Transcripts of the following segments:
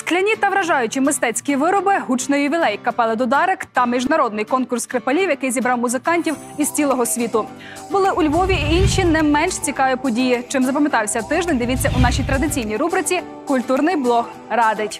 Скляні та вражаючі мистецькі вироби, гучний ювілей капели «Дударик» та міжнародний конкурс скрипалів, який зібрав музикантів із цілого світу. Були у Львові і інші не менш цікаві події. Чим запам'ятався тиждень, дивіться у нашій традиційній рубриці «Культурний блог радить».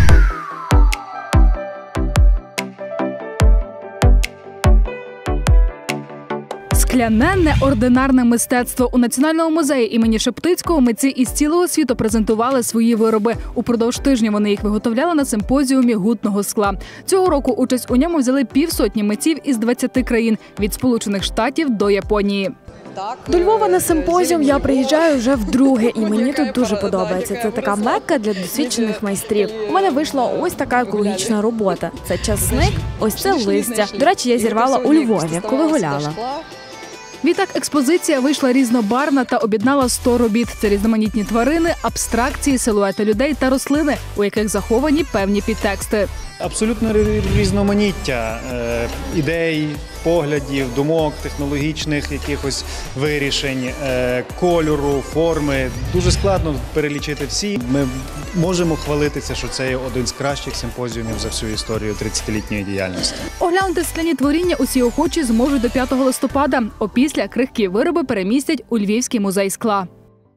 Скляне неординарне мистецтво. У Національному музеї імені Шептицького митці із цілого світу презентували свої вироби. Упродовж тижня вони їх виготовляли на симпозіумі гутного скла. Цього року участь у ньому взяли півсотні митців із 20 країн – від Сполучених Штатів до Японії. До Львова на симпозіум я приїжджаю вже вдруге, і мені тут дуже подобається. Це така мекка для досвідчених майстрів. У мене вийшла ось така екологічна робота. Це часник, ось це листя. До речі, я зірвала у Львові, коли гуляла. Відтак експозиція вийшла різнобарвна та об'єднала 100 робіт. Це різноманітні тварини, абстракції, силуети людей та рослини, у яких заховані певні підтексти. Абсолютно різноманіття ідей, поглядів, думок, технологічних якихось вирішень, кольору, форми. Дуже складно перелічити всі. Ми можемо хвалитися, що це є один з кращих симпозіумів за всю історію 30-літньої діяльності. Оглянути скляні творіння усі охочі зможуть до 5 листопада. Опісля крихкі вироби перемістять у Львівський музей скла.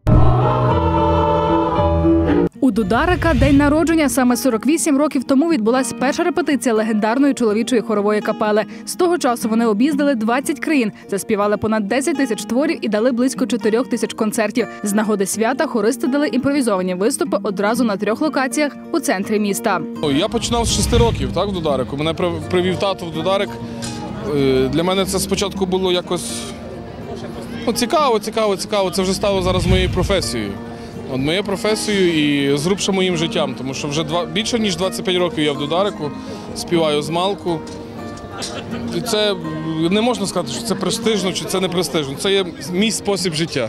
У «Дударика» день народження. Саме 48 років тому відбулася перша репетиція легендарної чоловічої хорової капели. З того часу вони об'їздили 20 країн, заспівали понад 10 тисяч творів і дали близько 4 тисяч концертів. З нагоди свята хористи дали імпровізовані виступи одразу на 3 локаціях у центрі міста. Я починав з 6 років, в «Дударику». Мене привів тато в «Дударик». Для мене це спочатку було якось цікаво. Це вже стало зараз моєю професією. Моєю професією і зрубше моїм життям, тому що вже більше ніж 25 років я в «Дударику», співаю з малку. І це не можна сказати, що це престижно чи це не престижно. Це є мій спосіб життя.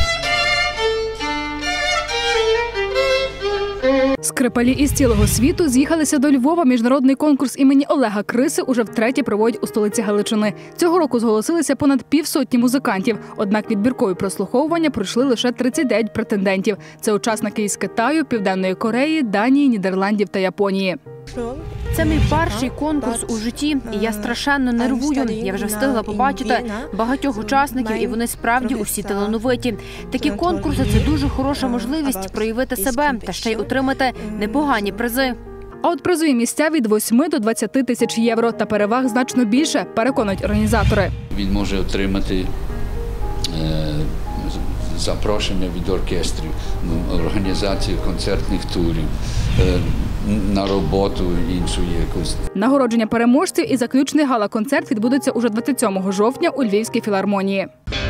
Скрипалі із цілого світу з'їхалися до Львова. Міжнародний конкурс імені Олега Криси уже втретє проводять у столиці Галичини. Цього року зголосилися понад півсотні музикантів. Однак відбіркові прослуховування пройшли лише 39 претендентів. Це учасники із Китаю, Південної Кореї, Данії, Нідерландів та Японії. Це мій перший конкурс у житті, і я страшенно нервую. Я вже встигла побачити багатьох учасників, і вони справді усі талановиті. Такі конкурси – це дуже хороша можливість проявити себе та ще й отримати непогані призи. А от призові місця від 8 до 20 тисяч євро та переваг значно більше, переконують організатори. Він може отримати запрошення від оркестрів, організацію концертних турів, на роботу іншу якусь. Нагородження переможців і заключний гала-концерт відбудеться уже 27 жовтня у Львівській філармонії.